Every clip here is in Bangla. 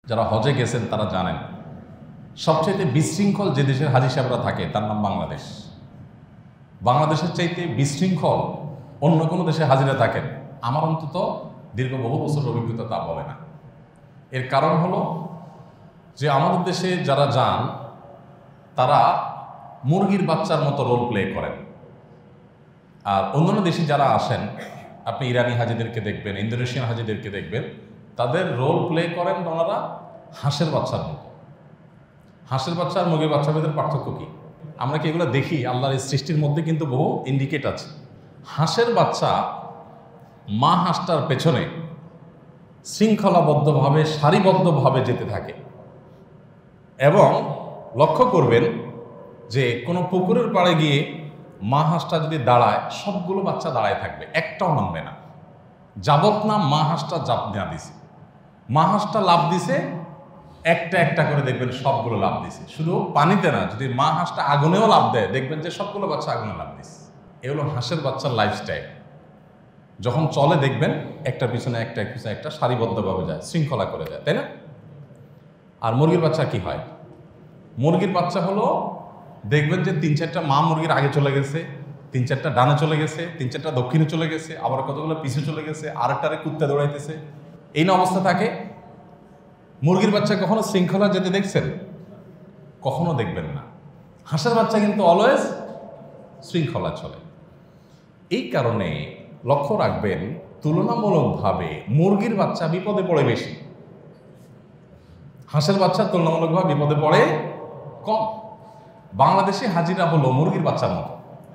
যারা হজে গেছেন তারা জানেন সবচাইতে বিশৃঙ্খল যে দেশের হাজি সাহেবরা থাকে তার নাম বাংলাদেশ। বাংলাদেশের চাইতে বিশৃঙ্খল অন্য কোনো দেশে হাজিরা থাকেন আমার অন্তত দীর্ঘ বহু বছর অভিজ্ঞতা তা বলে না। এর কারণ হলো যে আমাদের দেশে যারা যান তারা মুরগির বাচ্চার মতো রোল প্লে করেন, আর অন্যান্য দেশে যারা আসেন আপনি ইরানি হাজিদেরকে দেখবেন, ইন্দোনেশিয়ান হাজিদেরকে দেখবেন, তাদের রোল প্লে করেন ওনারা হাঁসের বাচ্চার মতো। হাঁসের বাচ্চা আর মুরগির বাচ্চার ভেতরে পার্থক্য কী? আমরা কি এগুলো দেখি? আল্লাহর এই সৃষ্টির মধ্যে কিন্তু বহু ইন্ডিকেট আছে। হাঁসের বাচ্চা মা হাঁসটার পেছনে শৃঙ্খলাবদ্ধভাবে সারিবদ্ধভাবে যেতে থাকে এবং লক্ষ্য করবেন যে কোনো পুকুরের পাড়ে গিয়ে মা হাঁসটা যদি দাঁড়ায় সবগুলো বাচ্চা দাঁড়ায় থাকবে, একটাও নামবে না যাবত না মা হাঁসটা জাপ না দিছে। মা হাঁসটা লাভ দিছে একটা একটা করে দেখবেন সবগুলো লাভ দিছে। শুধু পানিতে না, যদি মা হাঁসটা আগুনেও লাভ দেয় দেখবেন যে সবগুলো বাচ্চা আগুনে লাভ দিছে। এ হলো হাঁসের বাচ্চার লাইফস্টাইল। যখন চলে দেখবেন একটা পিছনে একটা পিছনে একটা সারিবদ্ধভাবে যায়, শৃঙ্খলা করে যায়, তাই না? আর মুরগির বাচ্চা কি হয়? মুরগির বাচ্চা হলো দেখবেন যে 3-4টা মা মুরগির আগে চলে গেছে, 3-4টা ডানে চলে গেছে, 3-4টা দক্ষিণে চলে গেছে, আবার কতগুলো পিছে চলে গেছে, আরেকটারে কুত্তে দৌড়াইতেছে, এই না অবস্থা থাকে। মুরগির বাচ্চা কখনো শৃঙ্খলা যেতে দেখছেন? কখনো দেখবেন না। হাঁসের বাচ্চা কিন্তু অলওয়েজ শৃঙ্খলা চলে। এই কারণে লক্ষ্য রাখবেন তুলনামূলকভাবে মুরগির বাচ্চা বিপদে পড়ে বেশি, হাঁসের বাচ্চা তুলনামূলকভাবে বিপদে পড়ে কম। বাংলাদেশে হাজিরা হলো মুরগির বাচ্চার মতো,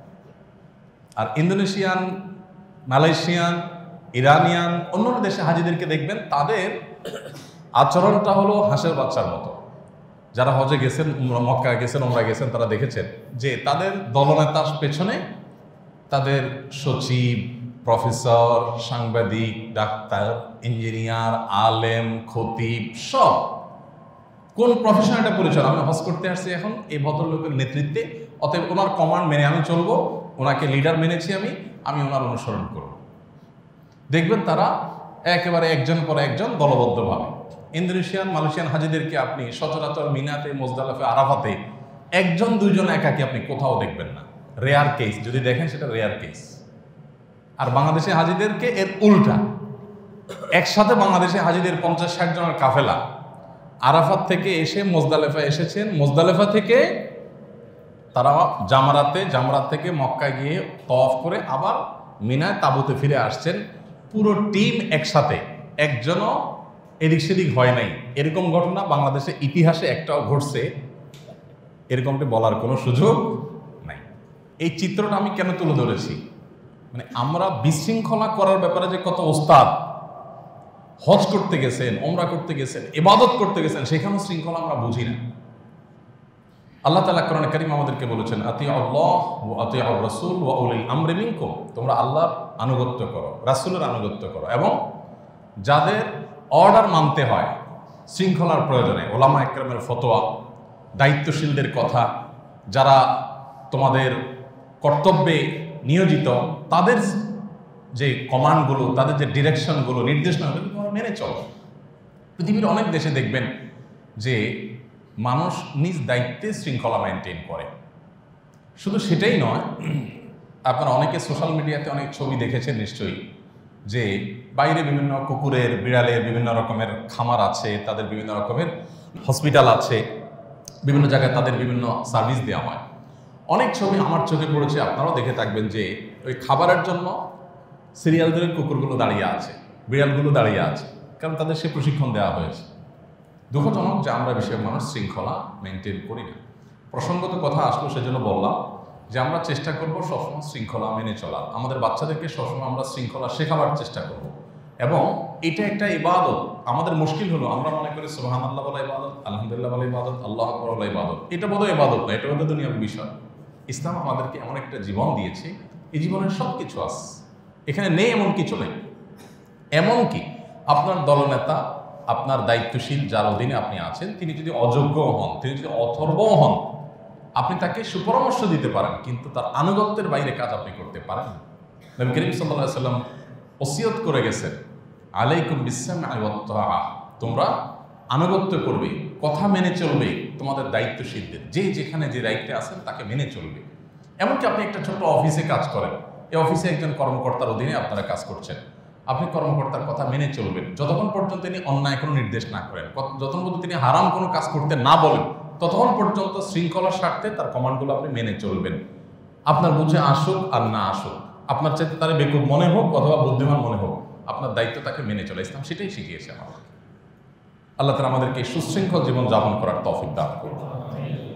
আর ইন্দোনেশিয়ান, মালয়েশিয়ান, ইরানিয়ান অন্যান্য দেশে হাজিদেরকে দেখবেন তাদের আচরণটা হলো হাঁসের বাচ্চার মতো। যারা হজে গেছেন, মক্কা গেছেন, ওমরা গেছেন, তারা দেখেছেন যে তাদের দলনেতার পেছনে তাদের সচিব, প্রফেসর, সাংবাদিক, ডাক্তার, ইঞ্জিনিয়ার, আলেম, খতিব সব কোন প্রফেশন এটা পরিচয়। আমি হজ করতে আসছি এখন এই ভদ্রলোকের নেতৃত্বে, অতএব ওনার কমান্ড মেনে আমি চলবো, ওনাকে লিডার মেনেছি আমি ওনার অনুসরণ করব। দেখবেন তারা একেবারে একজন পর একজন দলবদ্ধভাবে। ইন্দোনেশিয়ান, মালয়েশিয়ান হাজিদেরকে আপনি সচরাচর মিনাতে, মুজদালিফা, আরাফাতে একজন দুইজন একাকি আপনি কোথাও দেখবেন না, রেয়ার কেস। যদি দেখেন সেটা রেয়ার কেস। আর বাংলাদেশে হাজিদেরকে এর উল্টা, একসাথে বাংলাদেশে হাজিদের 50-60 জনের কাফেলা আরাফাত থেকে এসে মুজদালিফা এসেছেন, মুজদালিফা থেকে তারা জামরাত থেকে মক্কায় গিয়ে তওয়াফ করে আবার মিনায় তাঁবুতে ফিরে আসছেন। পুরো টিম একসাথে, একজনও এদিক সেদিক হয় নাই। এরকম ঘটনা বাংলাদেশের ইতিহাসে একটাও ঘটছে এরকমটি বলার কোনো সুযোগ নাই। এই চিত্রটা আমি কেন তুলে ধরেছি? মানে আমরা বিশৃঙ্খলা করার ব্যাপারে যে কত ওস্তাদ, হজ করতে গেছেন, ওমরা করতে গেছেন, ইবাদত করতে গেছেন, সেখানেও শৃঙ্খলা আমরা বুঝি না। আল্লাহ তাআলা কোরআনে কারীম আমাদেরকে বলেছেন, আতিউল্লাহ ওয়া আতিউর রাসূল ওয়া উলিল আমরি মিনকুম, তোমরা আল্লাহর আনুগত্য করো, রাসূলের আনুগত্য করো, এবং যাদের অর্ডার মানতে হয় শৃঙ্খলার প্রয়োজনে, ওলামা একরামের ফতোয়া, দায়িত্বশীলদের কথা, যারা তোমাদের কর্তব্যে নিয়োজিত, তাদের যে কমান্ডগুলো, তাদের যে ডিরেকশনগুলো, নির্দেশনাগুলো তোমরা মেনে চলো। পৃথিবীর অনেক দেশে দেখবেন যে মানুষ নিজ দায়িত্বে শৃঙ্খলা মেনটেন করে। শুধু সেটাই নয়, আপনারা অনেকে সোশ্যাল মিডিয়াতে অনেক ছবি দেখেছেন নিশ্চয়ই, যে বাইরে বিভিন্ন কুকুরের, বিড়ালের বিভিন্ন রকমের খামার আছে, তাদের বিভিন্ন রকমের হসপিটাল আছে, বিভিন্ন জায়গায় তাদের বিভিন্ন সার্ভিস দেওয়া হয়। অনেক ছবি আমার চোখে পড়েছে, আপনারাও দেখে থাকবেন, যে ওই খাবারের জন্য সিরিয়াল ধরে কুকুরগুলো দাঁড়িয়ে আছে, বিড়ালগুলো দাঁড়িয়ে আছে, কারণ তাদের সে প্রশিক্ষণ দেওয়া হয়েছে। দুঃখজনক যে আমরা বিষয়ে মানুষ শৃঙ্খলা মেনটেন করি না। প্রসঙ্গত কথা আসলো সেজন্য বললাম যে আমরা চেষ্টা করব সবসময় শৃঙ্খলা মেনে চলার। আমাদের বাচ্চাদেরকে সবসময় আমরা শৃঙ্খলা শেখাবার চেষ্টা করব, এবং এটা একটা ইবাদত। আমাদের মুশকিল হলো আমরা মনে করি সুবহানাল্লাহ বলা ইবাদত, আলহামদুলিল্লাহ বলা ইবাদত, আল্লাহু আকবার বলা ইবাদত। এটা বোধহয় ইবাদত না, এটা বোধহয় দুনিয়ার বিষয়। ইসলাম আমাদেরকে এমন একটা জীবন দিয়েছে, এই জীবনের সব কিছু আছে, এখানে নেই এমন কিছু নেই। এমনকি আপনার দলনেতা, আপনার দায়িত্বশীল যার অধীনে আপনি আছেন, তিনি যদি অযোগ্য হন, তিনি যদি অথর্বও হন, আপনি তাকে সুপরামর্শ দিতে পারেন, কিন্তু তার আনুগত্যের বাইরে কাজ আপনি করতে পারেন না। নবী করিম সাল্লাল্লাহু আলাইহি সাল্লাম ওসিয়ত করে গেছেন, আলাইকুম বিসসামঈ ওয়াত তাআহ, তোমরা আনুগত্য করবে, কথা মেনে চলবে তোমাদের দায়িত্বশীলদের, যে যেখানে যে দায়িত্বে আছেন তাকে মেনে চলবে। এমনকি আপনি একটা ছোট্ট অফিসে কাজ করেন, এই অফিসে একজন কর্মকর্তার অধীনে আপনারা কাজ করছেন, আপনি কর্মকর্তার কথা মেনে চলবেন যতক্ষণ পর্যন্ত তিনি অন্যায় কোনো নির্দেশ না করেন, যতক্ষণ পর্যন্ত তিনি হারাম কোনো কাজ করতে না বলেন, ততক্ষণ পর্যন্ত শৃঙ্খলার স্বার্থে তার কমান্ডগুলো আপনি মেনে চলবেন। আপনার বুঝে আসুক আর না আসুক, আপনার চাইতে তারা বেকুব মনে হোক অথবা বুদ্ধিমান মনে হোক, আপনার দায়িত্ব তাকে মেনে চলে। ইসলাম সেটাই শিখিয়েছে আমাদের। আল্লাহ তাআলা আমাদেরকে সুশৃঙ্খল জীবন যাপন করার তৌফিক দান করুন।